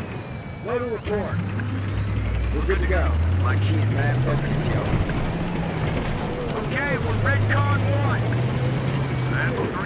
Go to report. We're good to go. My key and map focused, yo. Okay, we're Redcon 1. Apple 3.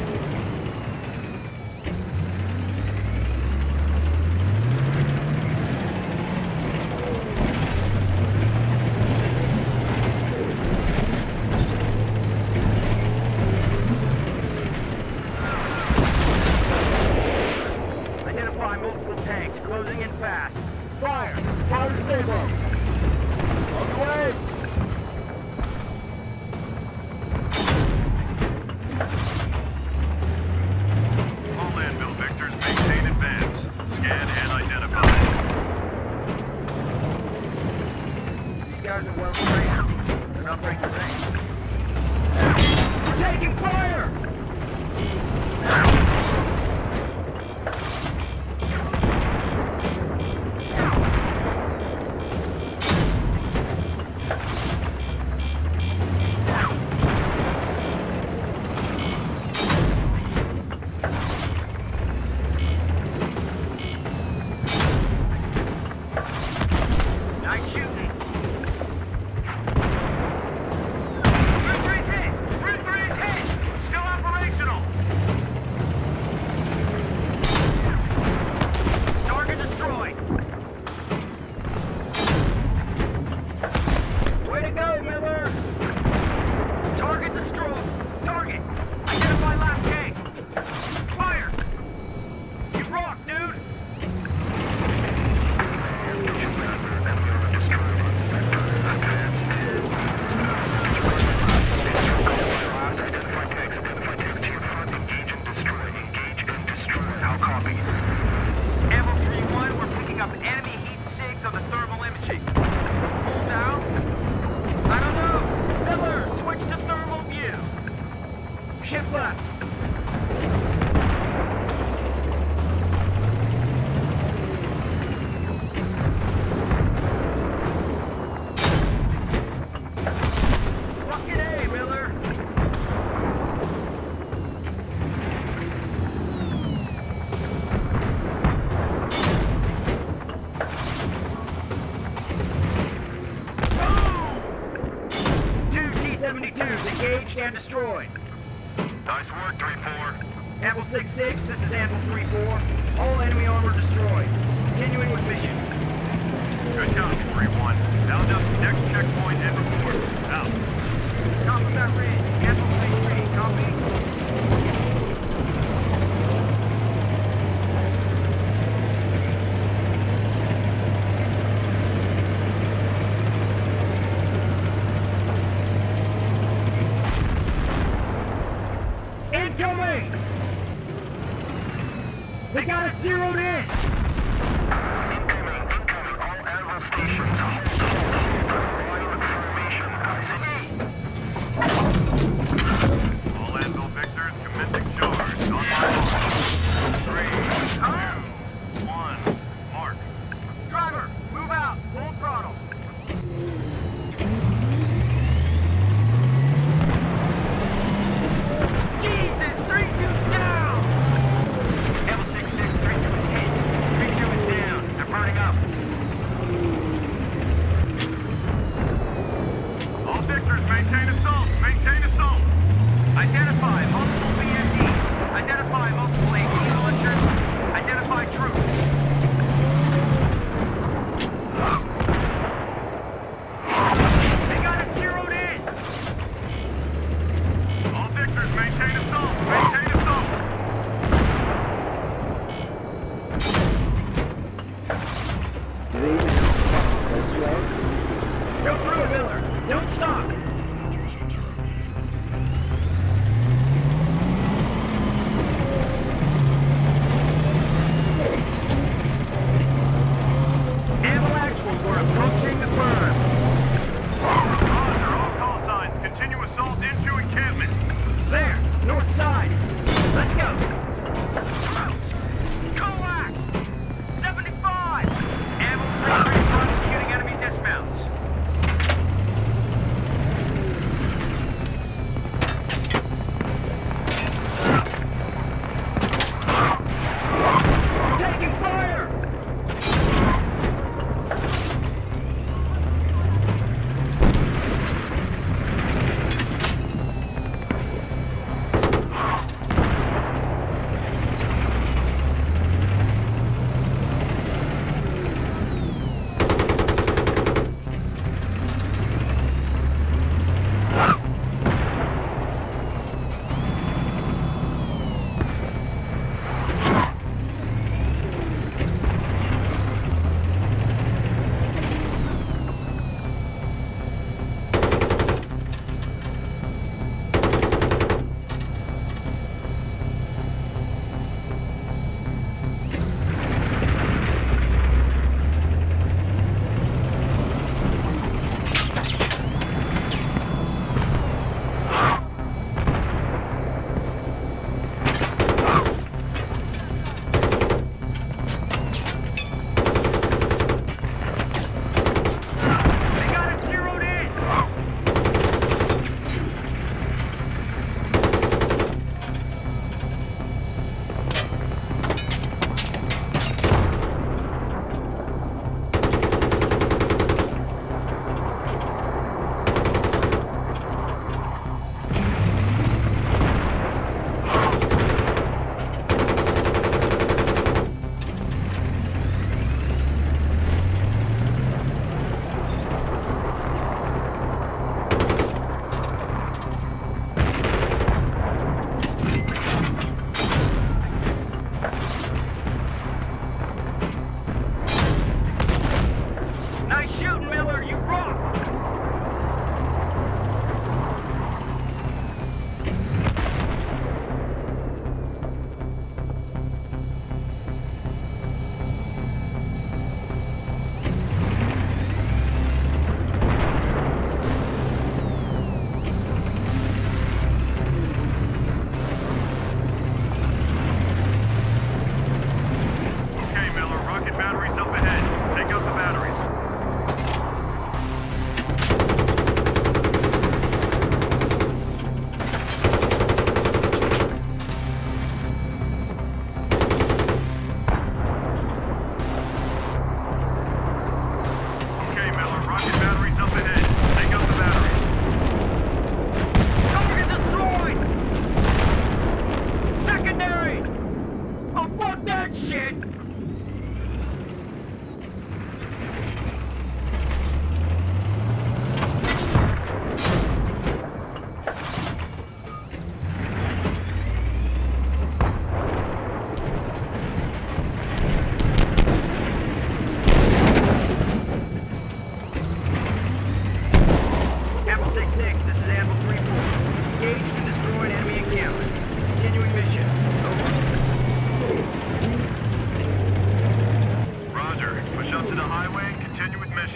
Identify multiple tanks, closing in fast. Fire! Fire to Sabo! On the way! All Anvil Victors, maintain advance. Scan and identify. These guys are well trained. They're not breaking range. We're taking fire! Nice shooting. Route 3's hit! Route 3 is hit! Still operational! Target destroyed! Way to go, Miller! Target destroyed! Target! Identify last tank! Fire! You rock, dude! Ammo 3-1, we're picking up enemy heat 6 on the thermal imaging. Hold down? I don't know. Miller, switch to thermal view. Shift left. Fucking A, Miller. Two T-72s engaged and destroyed. Nice work, 3-4. Apple 6-6, this is Apple 3-4. All enemy armor destroyed. Continuing with mission. Good job, 3-1. Bound up to next checkpoint and report. Out. Top of that ridge. Apple 3-3, copy. Incoming! They got us zeroed in! Incoming. All Anvil stations. Line formation. All Anvil Victors, commencing charge. On my mark. 3, 2, 1. Mark. Driver, move out. Full throttle. Jesus, 3-2's down! Apple 6-6, 3-2 is hit. 3-2 is down. They're burning up. All Victors, maintain assault. Maintain assault. Identify multiple BMDs. Identify multiple AT launchers. Identify troops. They got us zeroed in. All Victors, maintain assault. Maintain assault. Do they even know fucking close you are? Go through it, Miller. Don't stop. Ammo actual, we're approaching the berm. Roger, all call signs. Continue assault into encampment. There, north side. Let's go. Troops, coax. 75. Ammo 3-3 prosecuting enemy dismounts.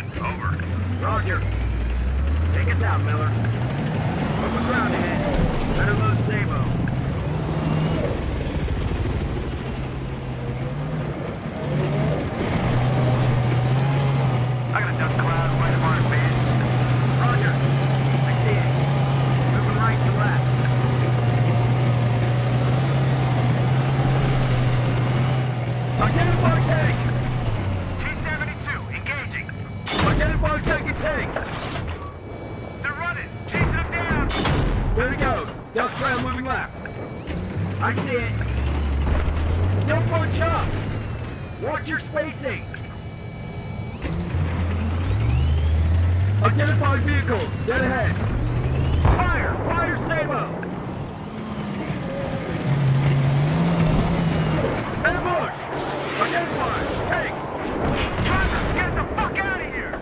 position. Over. Roger. Take us out, Miller. Open ground ahead. Better load Sabo. I got a dust cloud right of our advance. Roger. I see it. Moving right to left. Identify tank! T-72, engaging. Identify second tank! They're running. Chasing them down. There he goes. Dust cloud moving left. I see it. Don't punch up! Watch your spacing! Identify vehicles, dead ahead. Fire! Fire Sabo! Ambush! Identify! Tanks! Driver, get the fuck out of here.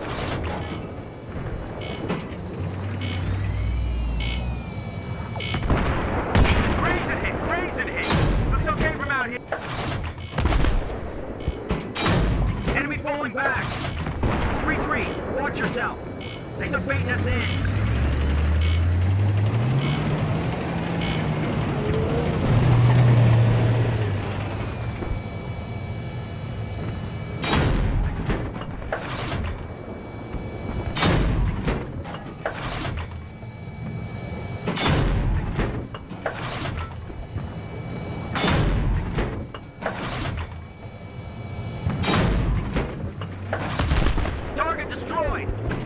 Grazing hit. Looks okay from out here. Enemy falling back! 3-3, watch yourself! They took baiting us in! Target destroyed!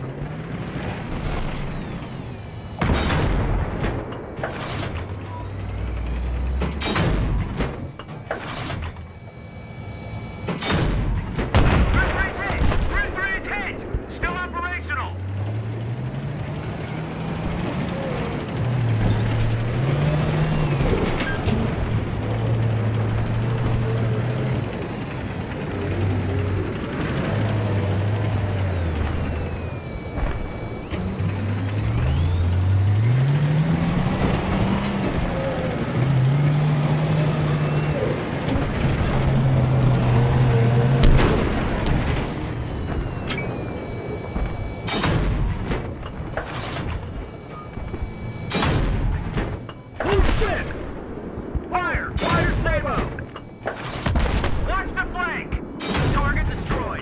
Fire! Fire Sabo! Watch the flank. Target destroyed.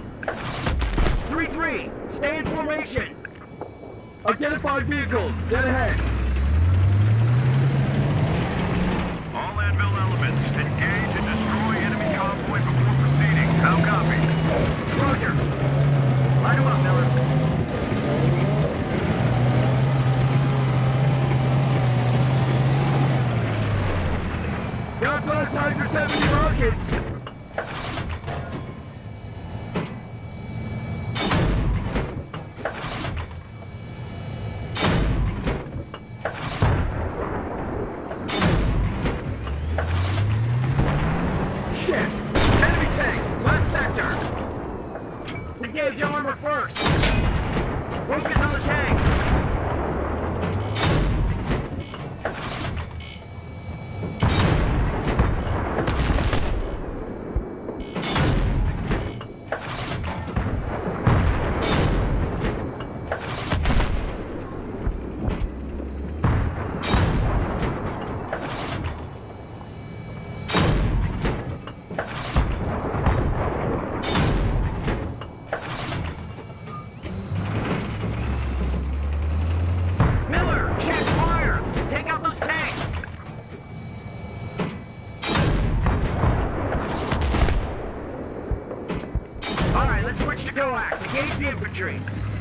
3-3, stay in formation. Identify vehicles, dead ahead. All Anvil elements, engage and destroy enemy convoy before proceeding. How copy? Roger. Line them up, Miller. God bless Hydra 70 rockets! Shit! Enemy tanks! Left sector! Engage armor first! Focus on the tanks! Engage the infantry.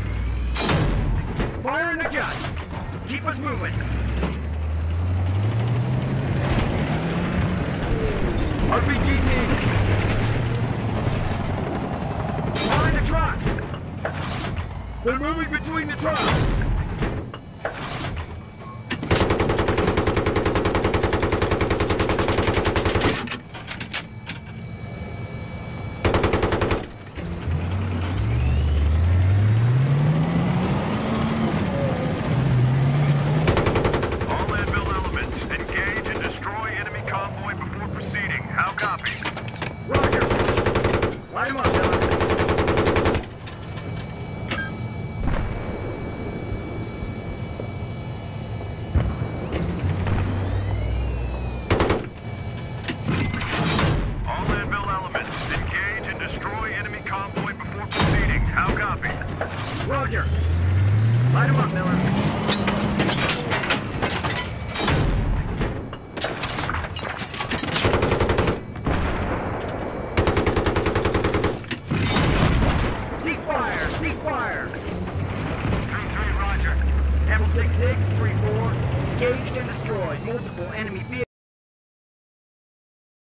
Fire and adjust. Keep us moving. RPG. Find the trucks. They're moving between the trucks. Roger. Light him up, Miller. Ceasefire! Ceasefire! 3-3, roger. Apple 6-6, 3-4. Engaged and destroyed multiple enemy vehicles.